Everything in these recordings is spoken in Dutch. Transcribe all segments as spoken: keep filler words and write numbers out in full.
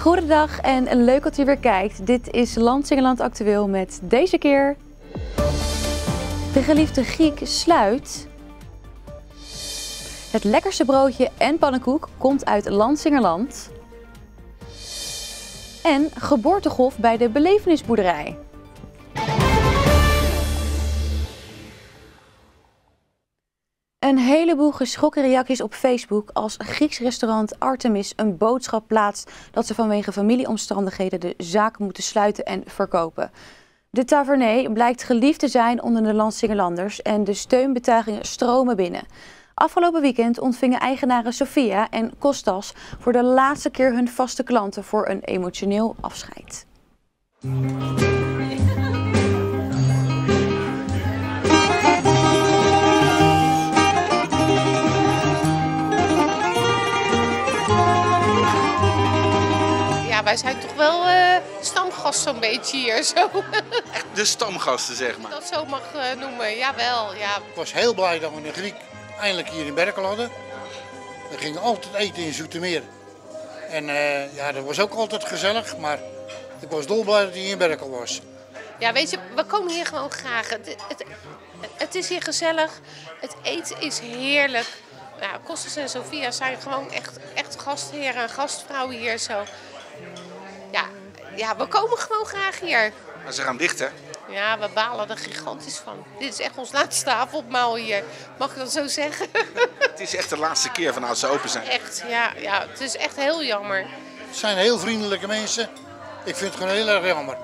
Goedendag en leuk dat u weer kijkt. Dit is Lansingerland Actueel met deze keer de geliefde Griek sluit. Het lekkerste broodje en pannenkoek komt uit Lansingerland. En geboortegolf bij de belevenisboerderij. Een heleboel geschrokken reacties op Facebook als Grieks restaurant Artemis een boodschap plaatst dat ze vanwege familieomstandigheden de zaak moeten sluiten en verkopen. De tavernee blijkt geliefd te zijn onder de Lansingerlanders en de steunbetuigingen stromen binnen. Afgelopen weekend ontvingen eigenaren Sofia en Kostas voor de laatste keer hun vaste klanten voor een emotioneel afscheid. Ja, wij zijn toch wel uh, stamgast zo'n beetje hier zo. Echt de stamgasten, zeg maar. Dat zo mag uh, noemen, jawel. Ja. Ik was heel blij dat we een Griek eindelijk hier in Berkel hadden. We gingen altijd eten in Zoetermeer. En uh, ja, dat was ook altijd gezellig, maar ik was dolblij dat hij in Berkel was. Ja, weet je, we komen hier gewoon graag. Het, het, het is hier gezellig, het eten is heerlijk. Nou, Kostas en Sofia zijn gewoon echt, echt gastheren en gastvrouwen hier zo. Ja, ja, we komen gewoon graag hier. Maar ze gaan dicht, hè? Ja, we balen er gigantisch van. Dit is echt ons laatste avondmaal hier. Mag ik dat zo zeggen? Het is echt de laatste keer van als ze open zijn. Echt, ja, ja. Het is echt heel jammer. Het zijn heel vriendelijke mensen. Ik vind het gewoon heel erg jammer.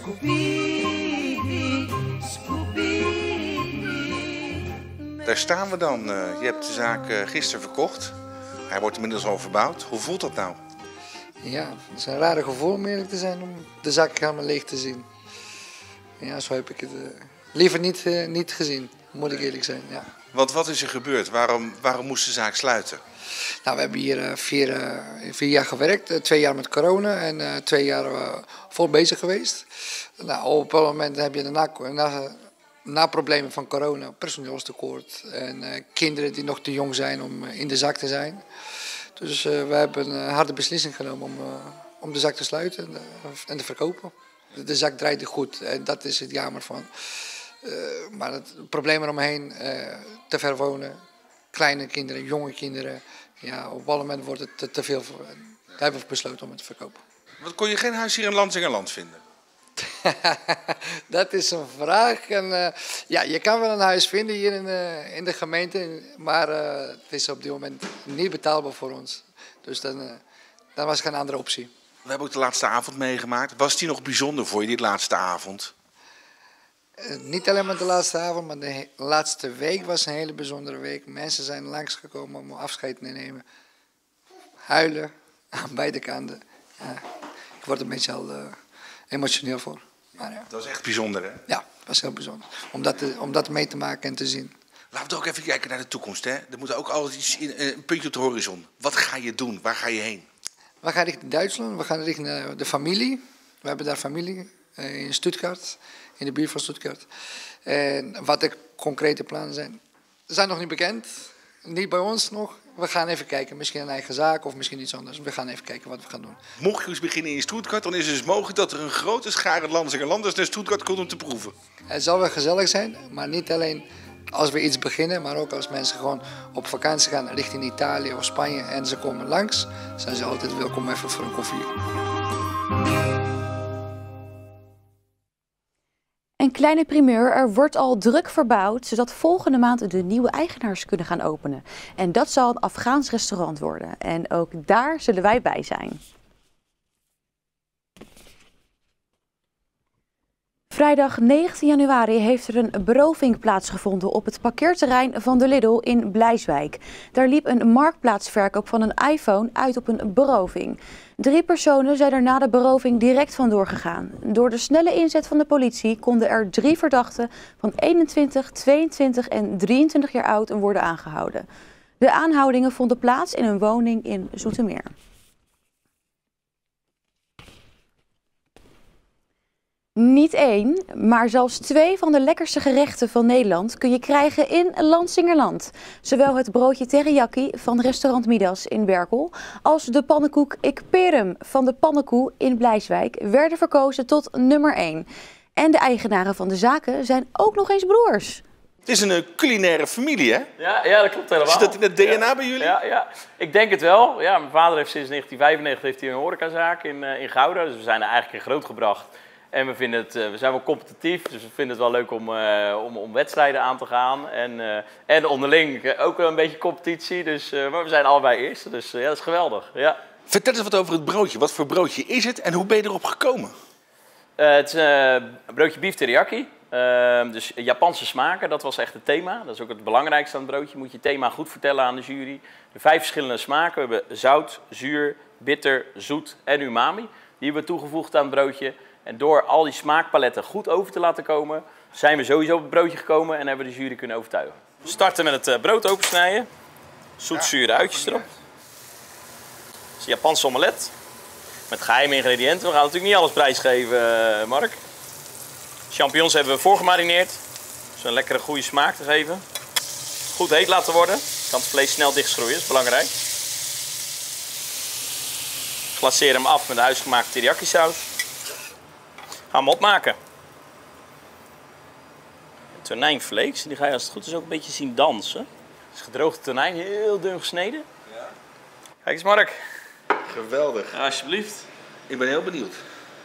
Daar staan we dan. Je hebt de zaak gisteren verkocht. Hij wordt inmiddels al verbouwd. Hoe voelt dat nou? Ja, het is een rare gevoel om eerlijk te zijn om de zaak helemaal leeg te zien. Ja, zo heb ik het uh, liever niet, uh, niet gezien, moet ik eerlijk zijn. Ja. Want wat is er gebeurd? Waarom, waarom moest de zaak sluiten? Nou, we hebben hier uh, vier, uh, vier jaar gewerkt, uh, twee jaar met corona en uh, twee jaar uh, vol bezig geweest. Nou, op een moment heb je na, na, na problemen van corona personeelstekort en uh, kinderen die nog te jong zijn om uh, in de zaak te zijn. Dus uh, we hebben een harde beslissing genomen om, uh, om de zaak te sluiten en, uh, en te verkopen. De zaak draaide goed en dat is het jammer van. Uh, maar het probleem eromheen, uh, te ver wonen, kleine kinderen, jonge kinderen. Ja, op een moment wordt het te, te veel. Voor, daar hebben we besloten om het te verkopen. Wat kon je geen huis hier in Lansingerland vinden? Dat is een vraag. En, uh, ja, je kan wel een huis vinden hier in, uh, in de gemeente, maar uh, het is op dit moment niet betaalbaar voor ons. Dus dan, uh, dan was geen andere optie. We hebben ook de laatste avond meegemaakt. Was die nog bijzonder voor je, die laatste avond? Uh, niet alleen maar de laatste avond, maar de laatste week was een hele bijzondere week. Mensen zijn langsgekomen om afscheid te nemen. Huilen aan beide kanten. Uh, ik word een beetje al uh, emotioneel voor. Maar, ja. Dat was echt bijzonder, hè? Ja, dat was heel bijzonder. Om dat, te, om dat mee te maken en te zien. Laten we ook even kijken naar de toekomst, hè? Er moet ook altijd iets in, een puntje op de horizon. Wat ga je doen? Waar ga je heen? We gaan richting Duitsland, we gaan richting de familie. We hebben daar familie in Stuttgart, in de buurt van Stuttgart. En wat de concrete plannen zijn, zijn nog niet bekend. Niet bij ons nog. We gaan even kijken, misschien een eigen zaak of misschien iets anders. We gaan even kijken wat we gaan doen. Mocht je eens beginnen in Stuttgart, dan is het dus mogelijk dat er een grote schare Lansingerlanders naar Stuttgart komt om te proeven. Het zal wel gezellig zijn, maar niet alleen als we iets beginnen, maar ook als mensen gewoon op vakantie gaan richting Italië of Spanje en ze komen langs, zijn ze altijd welkom even voor een koffie. Een kleine primeur, er wordt al druk verbouwd zodat volgende maand de nieuwe eigenaars kunnen gaan openen. En dat zal een Afghaans restaurant worden. En ook daar zullen wij bij zijn. Vrijdag negentien januari heeft er een beroving plaatsgevonden op het parkeerterrein van de Lidl in Blijswijk. Daar liep een marktplaatsverkoop van een iPhone uit op een beroving. Drie personen zijn er na de beroving direct vandoor gegaan. Door de snelle inzet van de politie konden er drie verdachten van eenentwintig, tweeëntwintig en drieëntwintig jaar oud worden aangehouden. De aanhoudingen vonden plaats in een woning in Zoetermeer. Niet één, maar zelfs twee van de lekkerste gerechten van Nederland kun je krijgen in Lansingerland. Zowel het broodje teriyaki van restaurant Midas in Berkel als de pannenkoek Ik Perum van de Pannenkoek in Blijswijk werden verkozen tot nummer één. En de eigenaren van de zaken zijn ook nog eens broers. Het is een culinaire familie, hè? Ja, ja, dat klopt helemaal. Zit dat in het D N A ja. bij jullie? Ja, ja, ik denk het wel. Ja, mijn vader heeft sinds negentien vijfennegentig heeft hij een horecazaak in, uh, in Gouda. Dus we zijn er eigenlijk in groot gebracht. En we, vinden het, uh, we zijn wel competitief, dus we vinden het wel leuk om, uh, om, om wedstrijden aan te gaan. En, uh, en onderling uh, ook wel een beetje competitie, dus, uh, maar we zijn allebei eerste. Dus uh, ja, dat is geweldig. Ja. Vertel eens wat over het broodje. Wat voor broodje is het en hoe ben je erop gekomen? Uh, het is uh, een broodje beef teriyaki. Uh, dus Japanse smaken, dat was echt het thema. Dat is ook het belangrijkste aan het broodje. Je moet je thema goed vertellen aan de jury. De vijf verschillende smaken. We hebben zout, zuur, bitter, zoet en umami. Die hebben we toegevoegd aan het broodje. En door al die smaakpaletten goed over te laten komen, zijn we sowieso op het broodje gekomen en hebben we de jury kunnen overtuigen. We starten met het brood opensnijden. Zoet-zure uitjes erop. Het is een Japanse omelet. Met geheime ingrediënten. We gaan natuurlijk niet alles prijsgeven, Mark. Champignons hebben we voorgemarineerd. Dus een lekkere goede smaak te geven. Goed heet laten worden. Kan het vlees snel dichtschroeien, dat is belangrijk. Glaceer hem af met de huisgemaakte teriyaki saus. Gaan we opmaken. Tonijnflakes, die ga je als het goed is ook een beetje zien dansen. Het is gedroogde tonijn, heel dun gesneden. Ja. Kijk eens Mark. Geweldig. Ja, alsjeblieft. Ik ben heel benieuwd.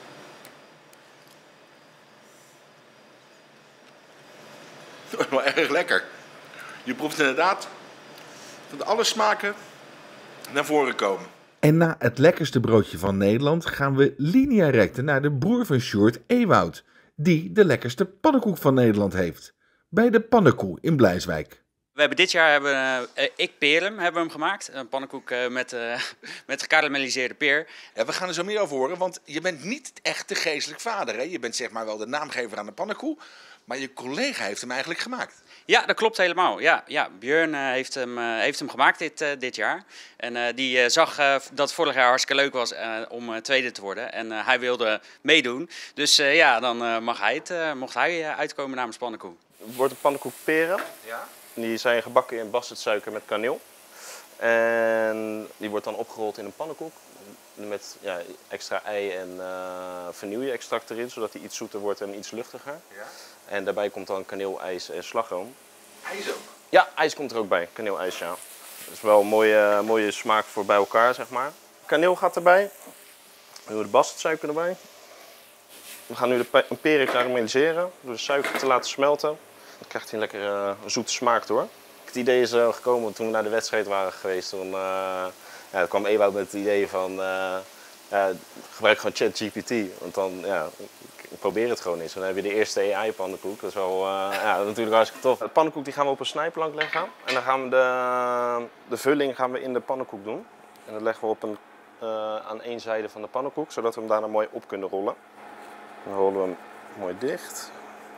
Wel erg lekker. Je proeft inderdaad dat alle smaken naar voren komen. En na het lekkerste broodje van Nederland gaan we linea recte naar de broer van Sjoerd, Ewout, die de lekkerste pannenkoek van Nederland heeft. Bij de Pannenkoek in Blijswijk. We hebben dit jaar hebben, uh, Ik Perum hebben we hem gemaakt. Een pannenkoek uh, met, uh, met gekarameliseerde peer. Ja, we gaan er zo meer over horen, want je bent niet echt de geestelijk vader. Hè? Je bent zeg maar wel de naamgever aan de pannenkoek, maar je collega heeft hem eigenlijk gemaakt. Ja, dat klopt helemaal. Ja, ja, Björn uh, heeft, hem, uh, heeft hem gemaakt dit, uh, dit jaar. En uh, die uh, zag uh, dat het vorig jaar hartstikke leuk was uh, om uh, tweede te worden. En uh, hij wilde meedoen. Dus uh, ja, dan uh, mag hij het, uh, mocht hij uh, uitkomen namens pannenkoek. Het wordt een pannenkoek peren. Ja. Die zijn gebakken in bastardsuiker met kaneel. En die wordt dan opgerold in een pannenkoek. Met ja, extra ei en uh, vanille-extract erin, zodat die iets zoeter wordt en iets luchtiger. Ja. En daarbij komt dan kaneel, ijs en slagroom. IJs ook? Ja, ijs komt er ook bij. Kaneel, ijs, ja. Dat is wel een mooie, mooie smaak voor bij elkaar, zeg maar. Kaneel gaat erbij. We doen de bastardsuiker erbij. We gaan nu de peren karamelliseren door de suiker te laten smelten. Dan krijgt hij een lekkere uh, zoete smaak door. Het idee is uh, gekomen toen we naar de wedstrijd waren geweest. Toen uh, ja, kwam Ewout met het idee van uh, ja, gebruik gewoon ChatGPT. Want dan ja, ik probeer het gewoon eens. Dan heb je de eerste A I-pannenkoek. Dat is wel uh, ja, natuurlijk hartstikke tof. De pannenkoek die gaan we op een snijplank leggen. En dan gaan we de, de vulling gaan we in de pannenkoek doen. En dat leggen we op een, uh, aan één zijde van de pannenkoek, zodat we hem daarna mooi op kunnen rollen. Dan rollen we hem mooi dicht.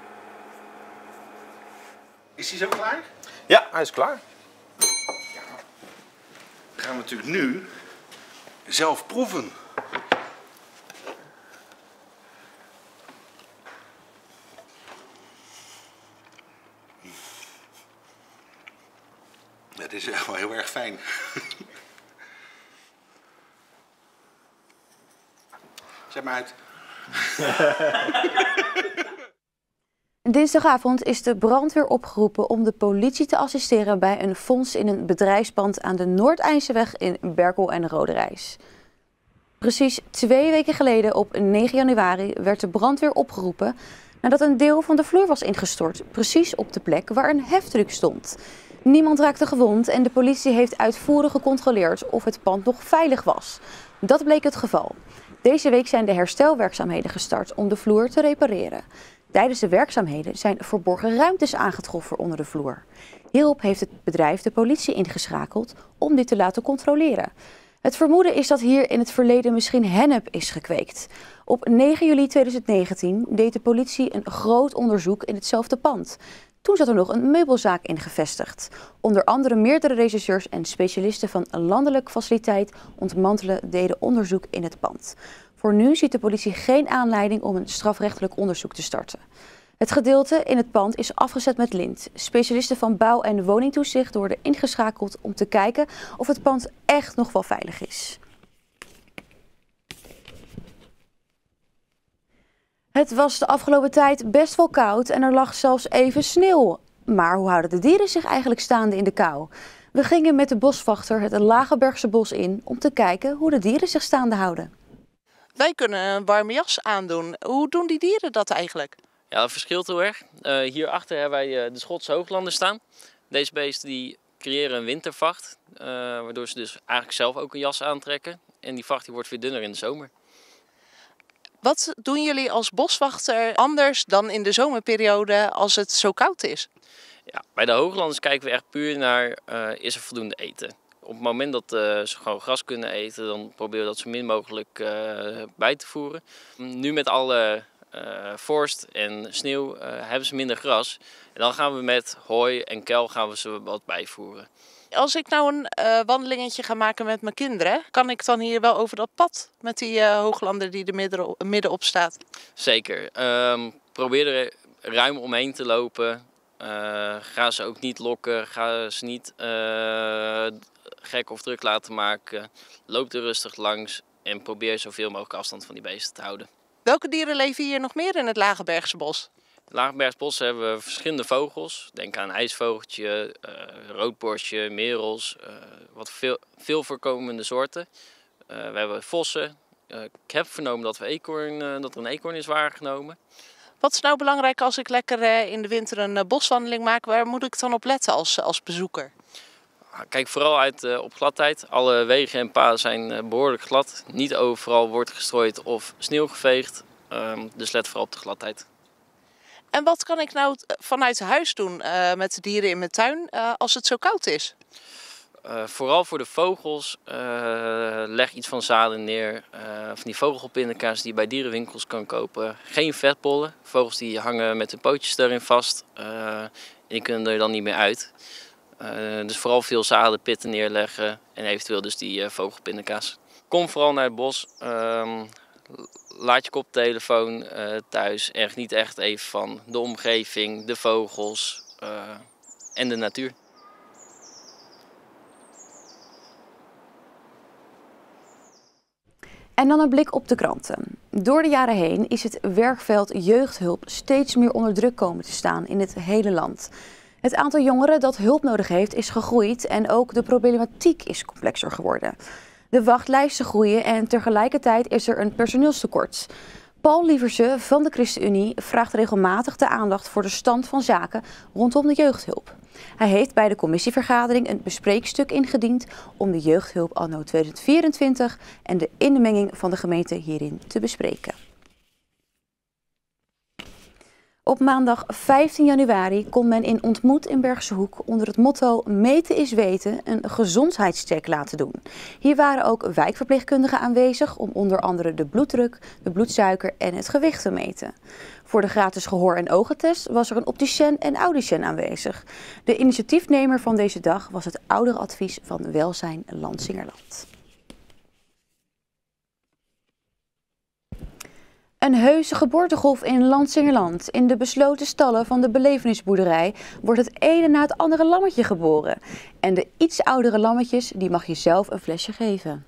Is hij zo klaar? Ja, hij is klaar. Ja. Dan gaan we natuurlijk nu zelf proeven. Het is echt wel heel erg fijn. Zet maar uit. Dinsdagavond is de brandweer opgeroepen om de politie te assisteren bij een fonds in een bedrijfspand aan de Noord-Eindse in Berkel en Roderijs. Precies twee weken geleden op negen januari werd de brandweer opgeroepen nadat een deel van de vloer was ingestort, precies op de plek waar een heftruck stond. Niemand raakte gewond en de politie heeft uitvoerig gecontroleerd of het pand nog veilig was. Dat bleek het geval. Deze week zijn de herstelwerkzaamheden gestart om de vloer te repareren. Tijdens de werkzaamheden zijn verborgen ruimtes aangetroffen onder de vloer. Hierop heeft het bedrijf de politie ingeschakeld om dit te laten controleren. Het vermoeden is dat hier in het verleden misschien hennep is gekweekt. Op negen juli tweeduizend negentien deed de politie een groot onderzoek in hetzelfde pand. Toen zat er nog een meubelzaak in gevestigd. Onder andere meerdere rechercheurs en specialisten van een landelijke faciliteit ontmantelen deden onderzoek in het pand. Voor nu ziet de politie geen aanleiding om een strafrechtelijk onderzoek te starten. Het gedeelte in het pand is afgezet met lint. Specialisten van bouw- en woningtoezicht worden ingeschakeld om te kijken of het pand echt nog wel veilig is. Het was de afgelopen tijd best wel koud en er lag zelfs even sneeuw. Maar hoe houden de dieren zich eigenlijk staande in de kou? We gingen met de boswachter het Lagebergse bos in om te kijken hoe de dieren zich staande houden. Wij kunnen een warme jas aandoen. Hoe doen die dieren dat eigenlijk? Ja, dat verschilt heel erg. Uh, hierachter hebben wij uh, de Schotse hooglanders staan. Deze beesten die creëren een wintervacht, uh, waardoor ze dus eigenlijk zelf ook een jas aantrekken. En die vacht die wordt weer dunner in de zomer. Wat doen jullie als boswachter anders dan in de zomerperiode als het zo koud is? Ja, bij de hooglanders kijken we echt puur naar, uh, is er voldoende eten? Op het moment dat uh, ze gewoon gras kunnen eten, dan proberen we dat zo min mogelijk uh, bij te voeren. Nu met alle uh, vorst en sneeuw uh, hebben ze minder gras. En dan gaan we met hooi en kuil gaan we ze wat bijvoeren. Als ik nou een uh, wandelingetje ga maken met mijn kinderen, kan ik dan hier wel over dat pad met die uh, hooglander die er midden, middenop staat? Zeker. Um, probeer er ruim omheen te lopen. Uh, ga ze ook niet lokken, ga ze niet uh, gek of druk laten maken. Loop er rustig langs en probeer zoveel mogelijk afstand van die beesten te houden. Welke dieren leven hier nog meer in het Lagebergse bos? In het Lagebergse bos hebben we verschillende vogels. Denk aan ijsvogeltje, uh, roodborstje, merels, uh, wat veel, veel voorkomende soorten. Uh, we hebben vossen. Uh, ik heb vernomen dat, we eekhoorn, uh, dat er een eekhoorn is waargenomen. Wat is nou belangrijk als ik lekker uh, in de winter een uh, boswandeling maak? Waar moet ik dan op letten als, als bezoeker? Kijk vooral uit uh, op gladheid. Alle wegen en paden zijn uh, behoorlijk glad. Niet overal wordt gestrooid of sneeuw geveegd. Um, dus let vooral op de gladheid. En wat kan ik nou vanuit huis doen uh, met de dieren in mijn tuin uh, als het zo koud is? Uh, vooral voor de vogels, uh, leg iets van zaden neer. Uh, van die vogelpindakaas die je bij dierenwinkels kan kopen. Geen vetbollen. Vogels die hangen met hun pootjes erin vast. Uh, en die kunnen er dan niet meer uit. Uh, dus vooral veel zaden, pitten neerleggen en eventueel dus die uh, vogelpindakaas. Kom vooral naar het bos. Uh, laat je koptelefoon uh, thuis en geniet echt even van de omgeving, de vogels uh, en de natuur. En dan een blik op de kranten. Door de jaren heen is het werkveld jeugdhulp steeds meer onder druk komen te staan in het hele land. Het aantal jongeren dat hulp nodig heeft is gegroeid en ook de problematiek is complexer geworden. De wachtlijsten groeien en tegelijkertijd is er een personeelstekort. Paul Lieverse van de ChristenUnie vraagt regelmatig de aandacht voor de stand van zaken rondom de jeugdhulp. Hij heeft bij de commissievergadering een bespreekstuk ingediend om de jeugdhulp anno tweeduizend vierentwintig en de inmenging van de gemeente hierin te bespreken. Op maandag vijftien januari kon men in Ontmoet in Bergse Hoek onder het motto Meten is weten een gezondheidscheck laten doen. Hier waren ook wijkverpleegkundigen aanwezig om onder andere de bloeddruk, de bloedsuiker en het gewicht te meten. Voor de gratis gehoor- en ogentest was er een opticien en audicien aanwezig. De initiatiefnemer van deze dag was het ouderenadvies van Welzijn Lansingerland. Een heuse geboortegolf in Lansingerland. In de besloten stallen van de belevenisboerderij wordt het ene na het andere lammetje geboren. En de iets oudere lammetjes die mag je zelf een flesje geven.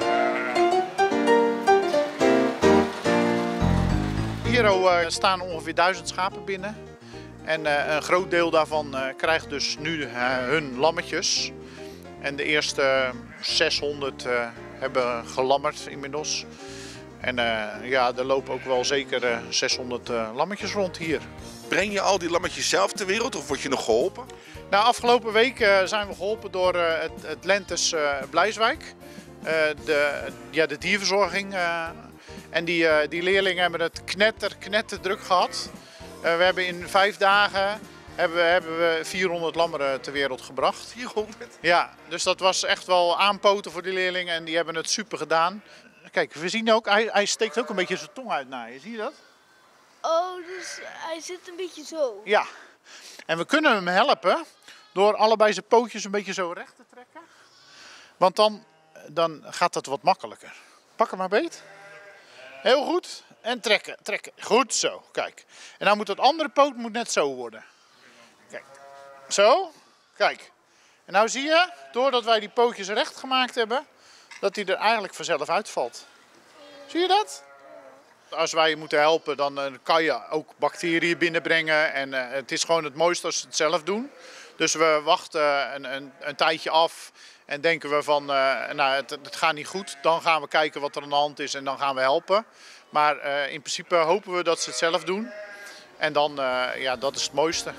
Hier uh, staan ongeveer duizend schapen binnen. En uh, een groot deel daarvan uh, krijgt dus nu uh, hun lammetjes. En de eerste zeshonderd uh, hebben gelammerd inmiddels. En uh, ja, er lopen ook wel zeker uh, zeshonderd uh, lammetjes rond hier. Breng je al die lammetjes zelf ter wereld of word je nog geholpen? Nou, afgelopen week uh, zijn we geholpen door uh, het, het Lentes uh, Blijswijk. Uh, de, ja, de dierverzorging. Uh, en die, uh, die leerlingen hebben het knetter, knetter druk gehad. Uh, we hebben in vijf dagen hebben we, hebben we vierhonderd lammeren ter wereld gebracht. vierhonderd? Ja, dus dat was echt wel aanpoten voor die leerlingen en die hebben het super gedaan. Kijk, we zien ook, hij, hij steekt ook een beetje zijn tong uit naar je, zie je dat? Oh, dus hij zit een beetje zo? Ja, en we kunnen hem helpen door allebei zijn pootjes een beetje zo recht te trekken. Want dan, dan gaat het wat makkelijker. Pak hem maar beet. Heel goed. En trekken, trekken. Goed zo, kijk. En dan moet dat andere poot moet net zo worden. Kijk, zo. Kijk. En nou zie je, doordat wij die pootjes recht gemaakt hebben, dat die er eigenlijk vanzelf uitvalt. Zie je dat? Als wij je moeten helpen, dan uh, kan je ook bacteriën binnenbrengen. En uh, het is gewoon het mooiste als ze het zelf doen. Dus we wachten een, een, een tijdje af en denken we van, uh, nou, het, het gaat niet goed. Dan gaan we kijken wat er aan de hand is en dan gaan we helpen. Maar uh, in principe hopen we dat ze het zelf doen. En dan, uh, ja, dat is het mooiste.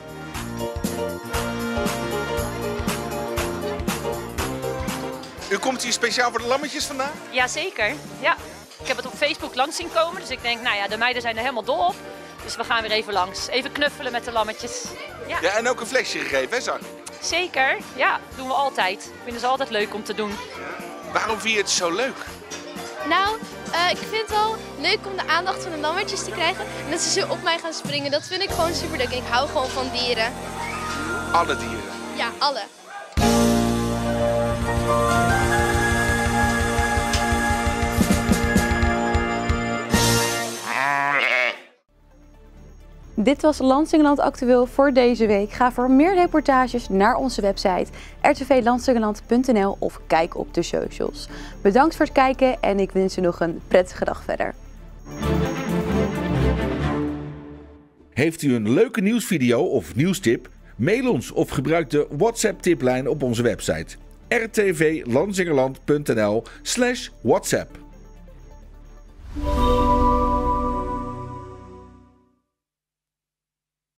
U komt hier speciaal voor de lammetjes vandaag? Jazeker, ja. Ik heb het op Facebook langs zien komen, dus ik denk, nou ja, de meiden zijn er helemaal dol op. Dus we gaan weer even langs. Even knuffelen met de lammetjes. Ja, ja en ook een flesje gegeven, hè, zag? Zeker, ja. Doen we altijd. Vinden ze altijd leuk om te doen. Waarom vind je het zo leuk? Nou, uh, ik vind het wel leuk om de aandacht van de lammetjes te krijgen. En dat ze zo op mij gaan springen, dat vind ik gewoon super leuk. Ik hou gewoon van dieren. Alle dieren? Ja, alle. Dit was Lansingerland Actueel voor deze week. Ga voor meer reportages naar onze website r t v lansingerland punt n l of kijk op de socials. Bedankt voor het kijken en ik wens u nog een prettige dag verder. Heeft u een leuke nieuwsvideo of nieuwstip? Mail ons of gebruik de WhatsApp-tiplijn op onze website r t v lansingerland punt n l slash WhatsApp.